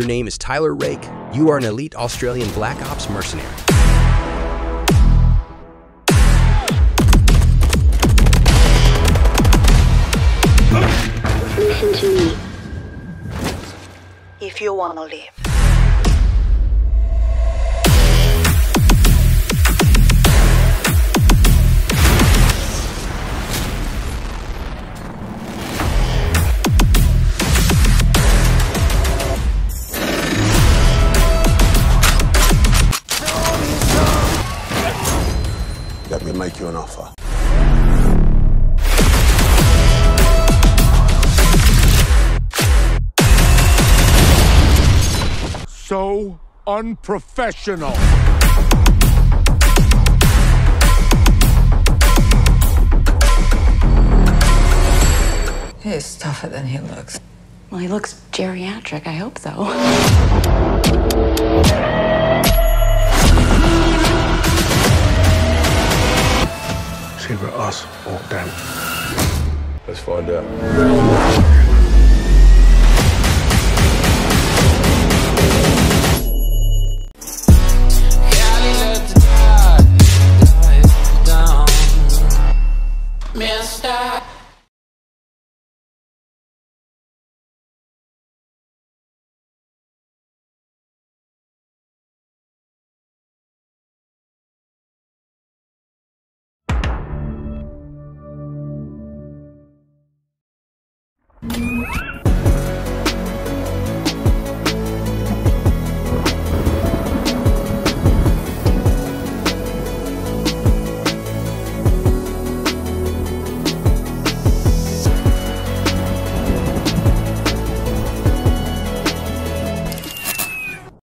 Your name is Tyler Rake. You are an elite Australian Black Ops mercenary. Listen to me. If you wanna live. Let me make you an offer. So unprofessional. He's tougher than he looks. Well, he looks geriatric. I hope so. It's either us or them. Let's find out. Mister.